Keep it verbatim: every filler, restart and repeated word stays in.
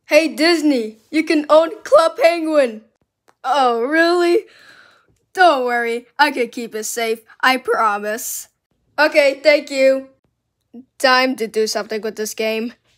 Hey Disney, you can own Club Penguin. Oh, really? Don't worry, I can keep it safe, I promise. Okay, thank you. Time to do something with this game.